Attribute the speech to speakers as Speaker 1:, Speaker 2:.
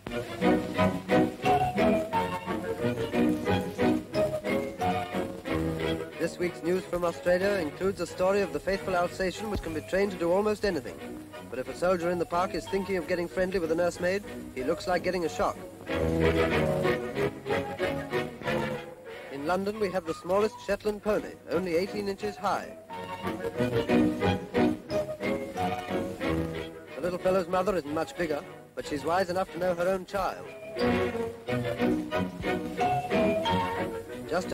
Speaker 1: This week's news from Australia includes a story of the faithful Alsation, which can be trained to do almost anything. But if a soldier in the park is thinking of getting friendly with a nursemaid, he looks like getting a shock. In London, we have the smallest Shetland Pony, only 18 inches high. The little fellow's mother isn't much bigger, but she's wise enough to know her own child.